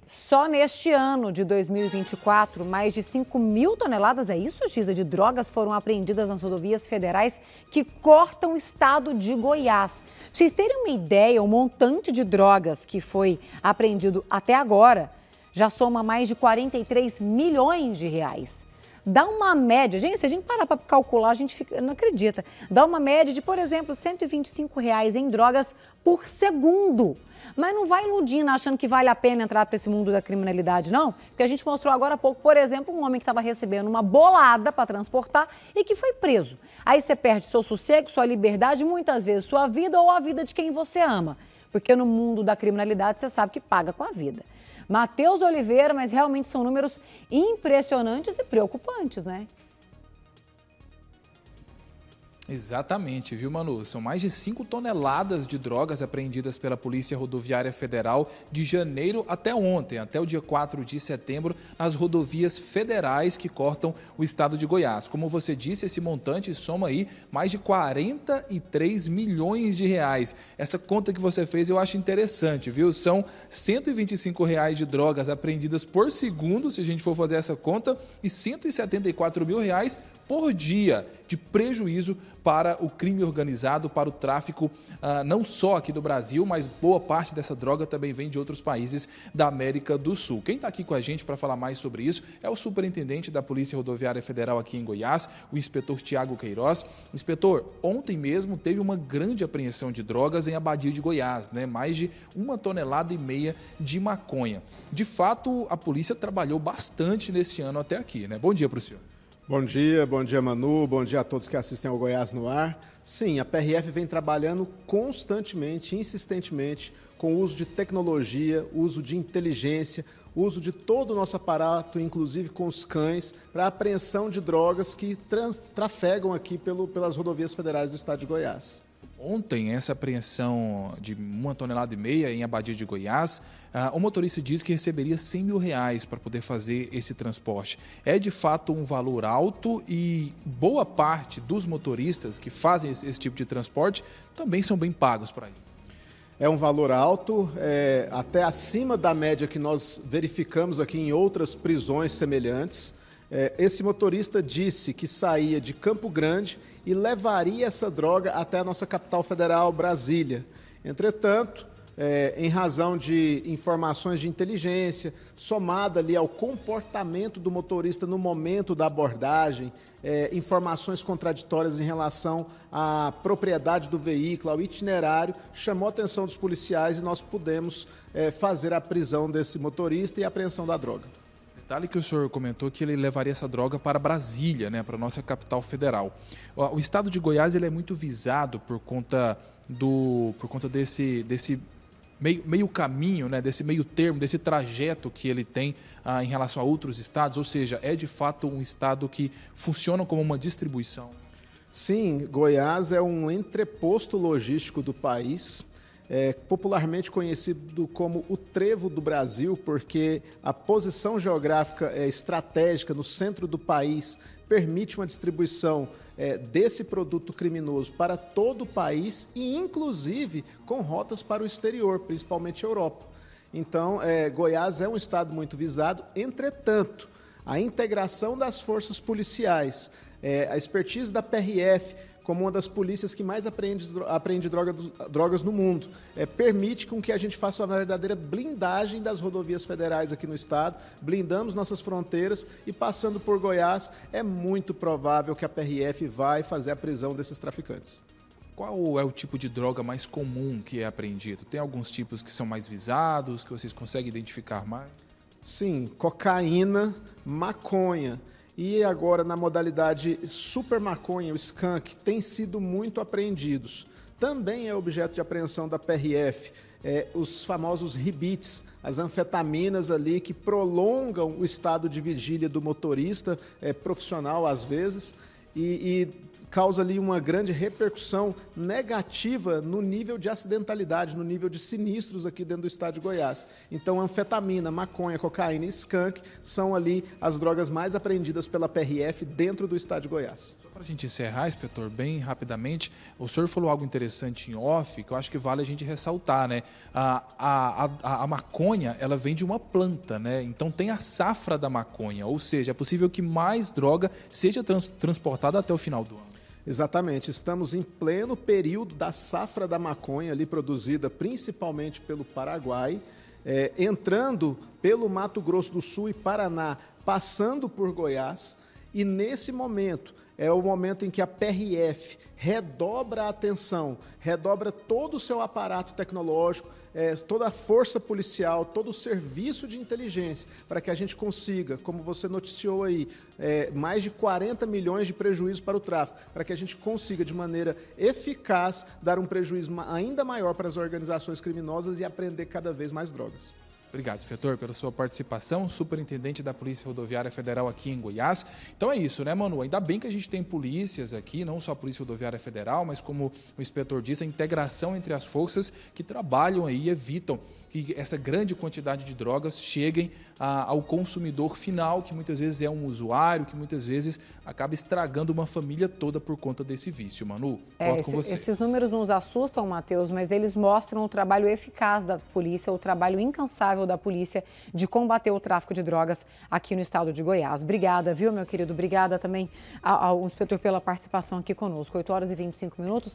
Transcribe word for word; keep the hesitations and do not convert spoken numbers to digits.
Só neste ano de dois mil e vinte e quatro, mais de cinco mil toneladas, é isso, Giza, de drogas foram apreendidas nas rodovias federais que cortam o estado de Goiás. Pra vocês terem uma ideia, o montante de drogas que foi apreendido até agora já soma mais de quarenta e três milhões de reais. Dá uma média, gente, se a gente parar para calcular, a gente fica, não acredita. Dá uma média de, por exemplo, cento e vinte e cinco reais em drogas por segundo. Mas não vai iludindo, achando que vale a pena entrar para esse mundo da criminalidade, não. Porque a gente mostrou agora há pouco, por exemplo, um homem que estava recebendo uma bolada para transportar e que foi preso. Aí você perde seu sossego, sua liberdade, muitas vezes sua vida ou a vida de quem você ama. Porque no mundo da criminalidade você sabe que paga com a vida. Matheus Oliveira, mas realmente são números impressionantes e preocupantes, né? Exatamente, viu, Manu? São mais de cinco toneladas de drogas apreendidas pela Polícia Rodoviária Federal de janeiro até ontem, até o dia quatro de setembro, nas rodovias federais que cortam o estado de Goiás. Como você disse, esse montante soma aí mais de quarenta e três milhões de reais. Essa conta que você fez eu acho interessante, viu? São cento e vinte e cinco reais de drogas apreendidas por segundo, se a gente for fazer essa conta, e cento e setenta e quatro mil reais por dia de prejuízo para o crime organizado, para o tráfico, ah, não só aqui do Brasil, mas boa parte dessa droga também vem de outros países da América do Sul. Quem está aqui com a gente para falar mais sobre isso é o superintendente da Polícia Rodoviária Federal aqui em Goiás, o inspetor Tiago Queiroz. Inspetor, ontem mesmo teve uma grande apreensão de drogas em Abadia de Goiás, né? Mais de uma tonelada e meia de maconha. De fato, a polícia trabalhou bastante nesse ano até aqui, né? Bom dia para o senhor. Bom dia, bom dia Manu, bom dia a todos que assistem ao Goiás no Ar. Sim, a P R F vem trabalhando constantemente, insistentemente, com o uso de tecnologia, uso de inteligência, uso de todo o nosso aparato, inclusive com os cães, para a apreensão de drogas que tra trafegam aqui pelo, pelas rodovias federais do estado de Goiás. Ontem, essa apreensão de uma tonelada e meia em Abadia de Goiás, uh, o motorista disse que receberia cem mil reais para poder fazer esse transporte. É de fato um valor alto e boa parte dos motoristas que fazem esse, esse tipo de transporte também são bem pagos para isso. É um valor alto, é, até acima da média que nós verificamos aqui em outras prisões semelhantes. É, esse motorista disse que saía de Campo Grande e levaria essa droga até a nossa capital federal, Brasília. Entretanto, é, em razão de informações de inteligência, somada ali ao comportamento do motorista no momento da abordagem, é, informações contraditórias em relação à propriedade do veículo, ao itinerário, chamou a atenção dos policiais e nós pudemos é, fazer a prisão desse motorista e a apreensão da droga. Detalhe que o senhor comentou que ele levaria essa droga para Brasília, né, para a nossa capital federal. O, o estado de Goiás ele é muito visado por conta, do, por conta desse, desse meio, meio caminho, né, desse meio termo, desse trajeto que ele tem ah, em relação a outros estados, ou seja, é de fato um estado que funciona como uma distribuição. Sim, Goiás é um entreposto logístico do país. É popularmente conhecido como o trevo do Brasil, porque a posição geográfica é estratégica no centro do país permite uma distribuição é, desse produto criminoso para todo o país e, inclusive, com rotas para o exterior, principalmente a Europa. Então, é, Goiás é um estado muito visado, entretanto, a integração das forças policiais, é, a expertise da P R F, como uma das polícias que mais apreende, apreende droga, drogas no mundo, é, permite com que a gente faça uma verdadeira blindagem das rodovias federais aqui no estado, blindamos nossas fronteiras e passando por Goiás, é muito provável que a P R F vai fazer a prisão desses traficantes. Qual é o tipo de droga mais comum que é apreendido? Tem alguns tipos que são mais visados, que vocês conseguem identificar mais? Sim, cocaína, maconha. E agora, na modalidade super maconha, o skunk, tem sido muito apreendidos. Também é objeto de apreensão da P R F, é, os famosos ribites, as anfetaminas ali que prolongam o estado de vigília do motorista, é, profissional às vezes, e, e causa ali uma grande repercussão negativa no nível de acidentalidade, no nível de sinistros aqui dentro do estado de Goiás. Então, anfetamina, maconha, cocaína e skunk são ali as drogas mais apreendidas pela P R F dentro do estado de Goiás. Só para a gente encerrar, inspetor, bem rapidamente, o senhor falou algo interessante em off, que eu acho que vale a gente ressaltar, né? A, a, a, a maconha, ela vem de uma planta, né? Então tem a safra da maconha, ou seja, é possível que mais droga seja trans, transportada até o final do ano. Exatamente, estamos em pleno período da safra da maconha, ali produzida principalmente pelo Paraguai, é, entrando pelo Mato Grosso do Sul e Paraná, passando por Goiás, e nesse momento é o momento em que a P R F redobra a atenção, redobra todo o seu aparato tecnológico, é, toda a força policial, todo o serviço de inteligência, para que a gente consiga, como você noticiou aí, é, mais de quarenta milhões de prejuízo para o tráfico, para que a gente consiga, de maneira eficaz, dar um prejuízo ainda maior para as organizações criminosas e apreender cada vez mais drogas. Obrigado, inspetor, pela sua participação, superintendente da Polícia Rodoviária Federal aqui em Goiás. Então é isso, né, Manu? Ainda bem que a gente tem polícias aqui, não só a Polícia Rodoviária Federal, mas como o inspetor disse, a integração entre as forças que trabalham aí e evitam que essa grande quantidade de drogas cheguem a, ao consumidor final, que muitas vezes é um usuário, que muitas vezes acaba estragando uma família toda por conta desse vício. Manu, é, volto esse, com você. Esses números nos assustam, Matheus, mas eles mostram o trabalho eficaz da polícia, o trabalho incansável da polícia de combater o tráfico de drogas aqui no estado de Goiás. Obrigada, viu, meu querido? Obrigada também ao, ao inspetor pela participação aqui conosco. oito horas e vinte e cinco minutos.